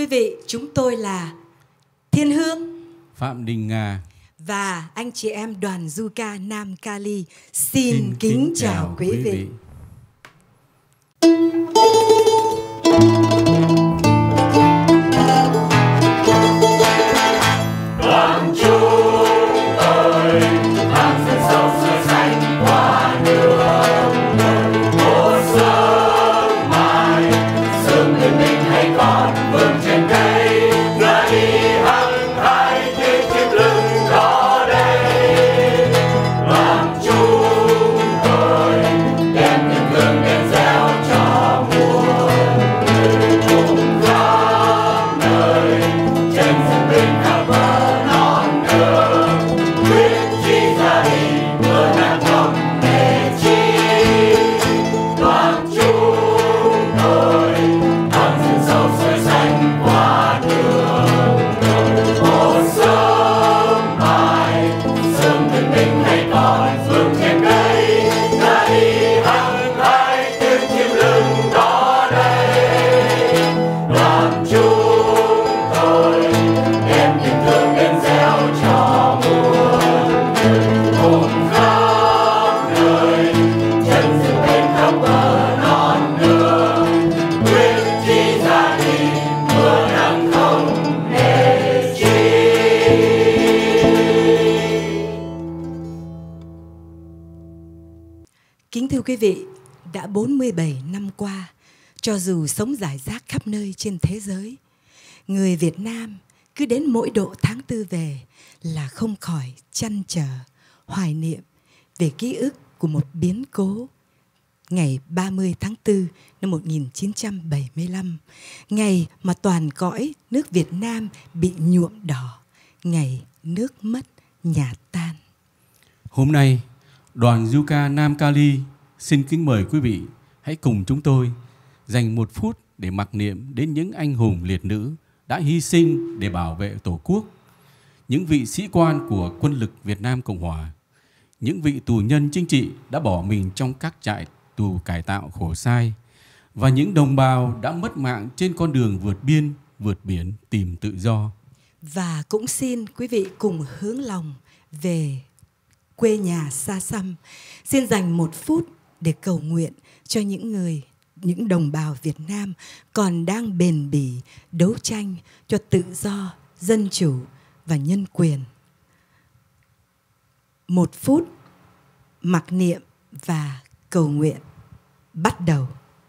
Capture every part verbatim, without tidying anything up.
vị, chúng tôi là Thiên Hương, Phạm Đình Nga và anh chị em đoàn du ca Nam Cali xin, xin kính, kính chào, chào quý vị. vị. Đoàn chúng tôi mang dần sâu xưa xanh qua đường một sớm mai, sớm người mình hay còn vững trên cây, ngựa đi hăng hái như chiếc lưng đó đây. Đoàn chúng tôi đem những hương đèn reo cho muôn người cùng khắp nơi, trên rừng bên khắp bờ non nước, quyết chí ra đi mưa nắng không hề chi. Đoàn chúng tôi mang rừng sâu suối xanh qua đường một sớm mai, sớm bình minh hay còn vương trên cây, ngựa đi hăng hái tiếng chim lưng đó đây. Đoàn chúng tôi đem tình thương đến gieo cho muôn người cùng khắp nơi, chân rừng bên khắp bờ non nước, quyết chí ra đi mưa nắng không hề chi. Kính thưa quý vị, đã bốn mươi bảy năm qua, cho dù sống rải rác khắp nơi trên thế giới, người Việt Nam cứ đến mỗi độ tháng tư về là không khỏi trăn trở, hoài niệm về ký ức của một biến cố. Ngày ba mươi tháng tư năm một nghìn chín trăm bảy mươi lăm, ngày mà toàn cõi nước Việt Nam bị nhuộm đỏ, ngày nước mất nhà tan. Hôm nay, đoàn du ca Nam Cali xin kính mời quý vị hãy cùng chúng tôi dành một phút để mặc niệm đến những anh hùng liệt nữ đã hy sinh để bảo vệ Tổ quốc, những vị sĩ quan của quân lực Việt Nam Cộng Hòa, những vị tù nhân chính trị đã bỏ mình trong các trại tù cải tạo khổ sai, và những đồng bào đã mất mạng trên con đường vượt biên, vượt biển tìm tự do. Và cũng xin quý vị cùng hướng lòng về quê nhà xa xăm, xin dành một phút để cầu nguyện cho những người, những đồng bào Việt Nam còn đang bền bỉ đấu tranh cho tự do, dân chủ và nhân quyền. Một phút mặc niệm và cầu nguyện bắt đầu.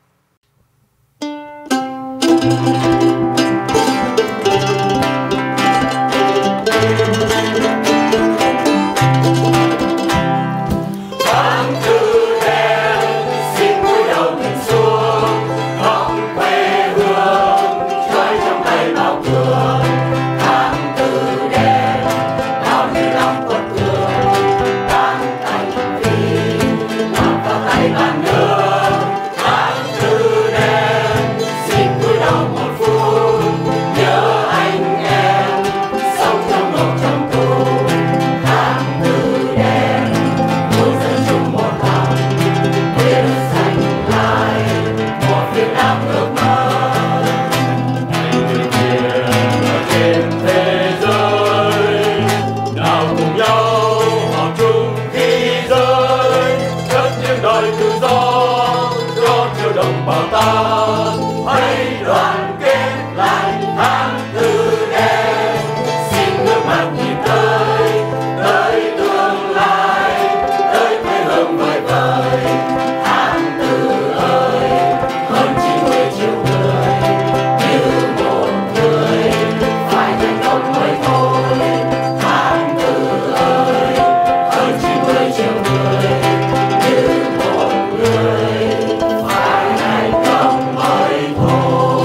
Tháng tư đen xin cúi đầu nhìn xuống, ngóng quê hương trôi trong tay bao cường. Tháng tư đen bao nhiêu năm quật cường, tan thành vì nằm vào tay bàn nước. Tháng tư đen xin cúi đầu một phút, nhớ anh em sống trong ngục trong tù. Tháng tư đen tôi dân chung một lòng, quyết giành lại một Việt Nam ước mơ. Anh người Việt ở trên thế giới, nào cùng nhau học chung khi rơi, cất những đời tự do cho triệu đồng bào ta. Hãy đoàn kết lại tháng tư đen, xin ngước mặt nhìn tới tới tương lai, tới quê hương vời vợi. Tháng tư ơi, hơn chín mươi triệu người như một người phải thành công mới thôi. Tháng tư ơi, hơn chín mươi triệu người như một người phải thành công mới thôi.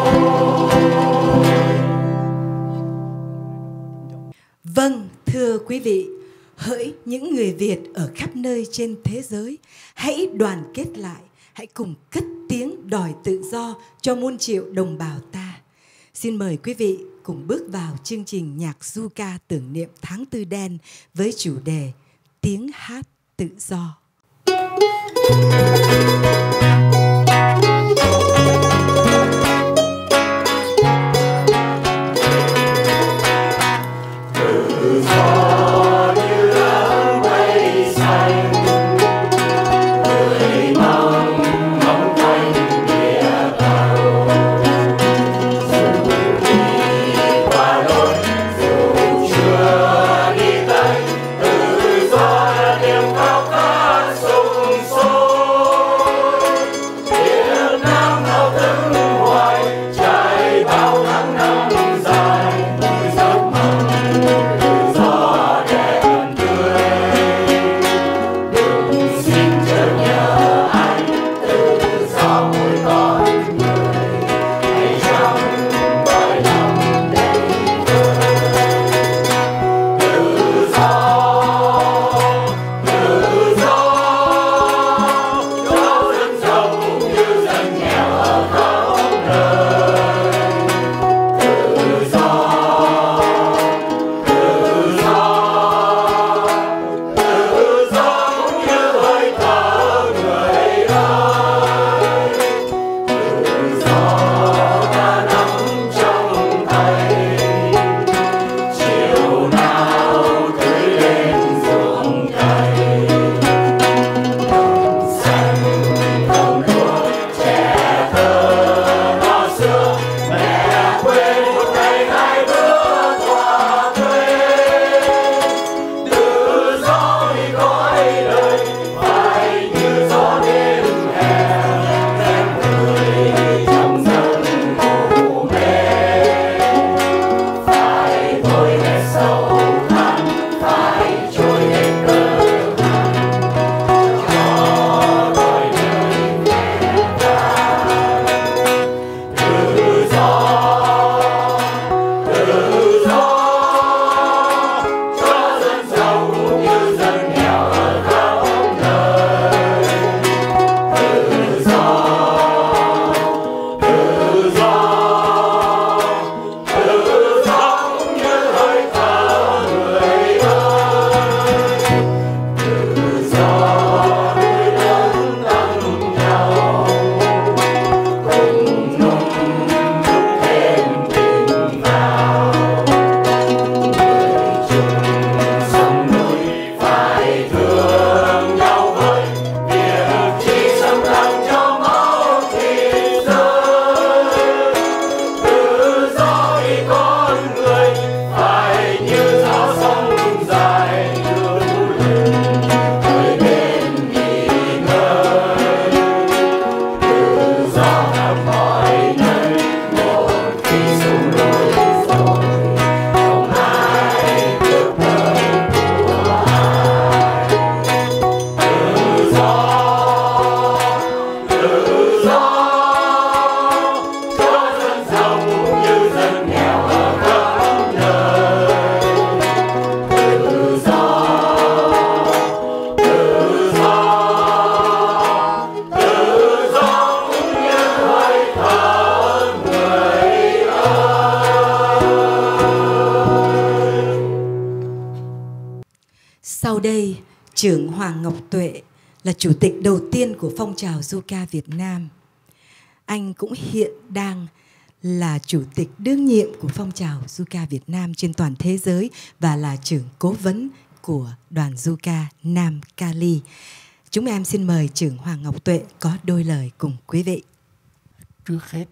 Vâng, thưa quý vị, hỡi những người Việt ở khắp nơi trên thế giới, hãy đoàn kết lại, hãy cùng cất tiếng đòi tự do cho muôn triệu đồng bào ta. Xin mời quý vị cùng bước vào chương trình nhạc du ca tưởng niệm tháng tư đen với chủ đề Tiếng hát tự do. trưởng Hoàng Ngọc Tuệ là chủ tịch đầu tiên của phong trào du ca Việt Nam. Anh cũng hiện đang là chủ tịch đương nhiệm của phong trào du ca Việt Nam trên toàn thế giới và là trưởng cố vấn của đoàn du ca Nam Cali. Chúng em xin mời trưởng Hoàng Ngọc Tuệ có đôi lời cùng quý vị. Trước hết,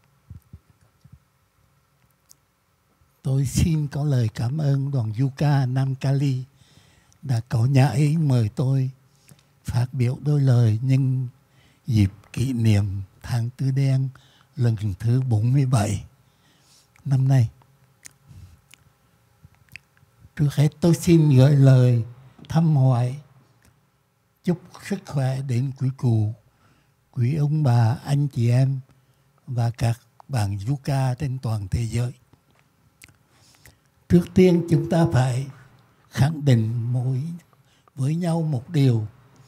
tôi xin có lời cảm ơn đoàn du ca Nam Cali đã có nhà ấy mời tôi phát biểu đôi lời nhân dịp kỷ niệm tháng Tư Đen lần thứ bốn mươi bảy năm nay. Trước hết tôi xin gửi lời thăm hỏi, chúc sức khỏe đến quý cụ, quý ông bà, anh chị em và các bạn du ca trên toàn thế giới. Trước tiên chúng ta phải khẳng định mỗi với nhau một điều.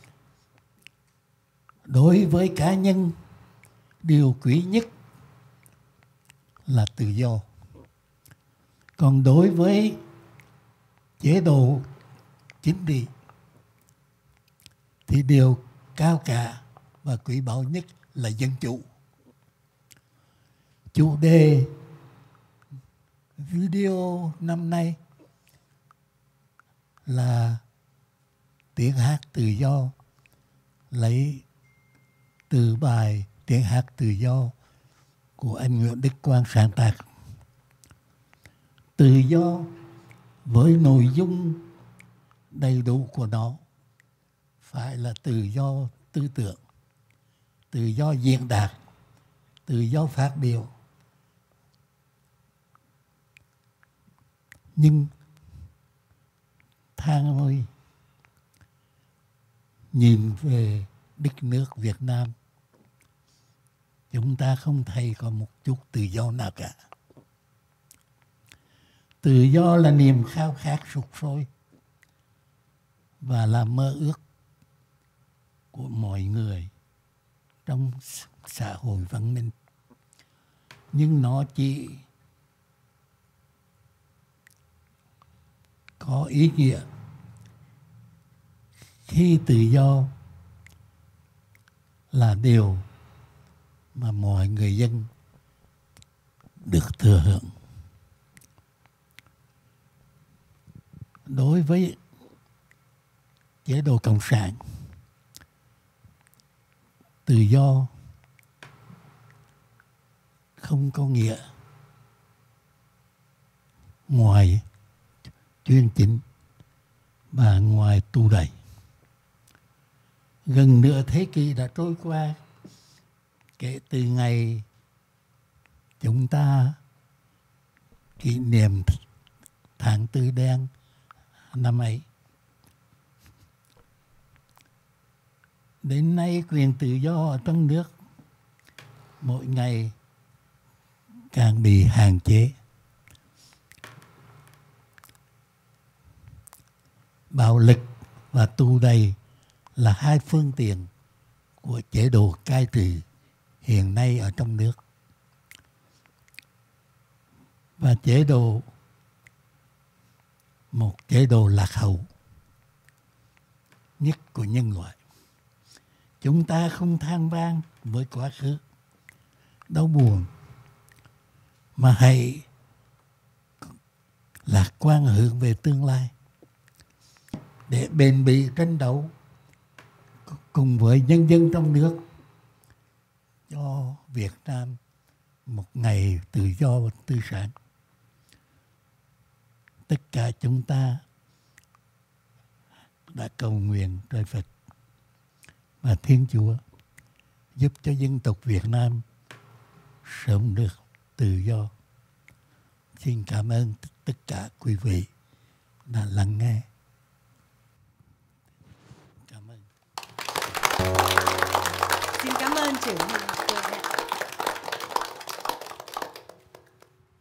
Đối với cá nhân, điều quý nhất là tự do. Còn đối với chế độ chính trị thì điều cao cả và quý báu nhất là dân chủ. Chủ đề video năm nay là tiếng hát tự do, lấy từ bài tiếng hát tự do của anh Nguyễn Đức Quang sáng tác. Tự do với nội dung đầy đủ của nó phải là tự do tư tưởng, tự do diễn đạt, tự do phát biểu. Nhưng thang ơi, nhìn về đất nước Việt Nam, chúng ta không thấy có một chút tự do nào cả. Tự do là niềm khao khát sục sôi và là mơ ước của mọi người trong xã hội văn minh. Nhưng nó chỉ có ý nghĩa khi tự do là điều mà mọi người dân được thừa hưởng. Đối với chế độ cộng sản, tự do không có nghĩa ngoài chuyên chính và ngoài tù đày. Gần nửa thế kỷ đã trôi qua kể từ ngày chúng ta kỷ niệm tháng Tư Đen năm ấy. Đến nay quyền tự do ở trong nước mỗi ngày càng bị hạn chế. Bạo lực và tù đày là hai phương tiện của chế độ cai trị hiện nay ở trong nước. Và chế độ, một chế độ lạc hậu nhất của nhân loại. Chúng ta không than vang với quá khứ đau buồn, mà hãy lạc quan hướng về tương lai để bền bỉ tranh đấu cùng với nhân dân trong nước cho Việt Nam một ngày tự do và tươi sáng. Tất cả chúng ta đã cầu nguyện trời Phật và Thiên Chúa giúp cho dân tộc Việt Nam sớm được tự do. Xin cảm ơn tất cả quý vị đã lắng nghe. Xin cảm ơn trưởng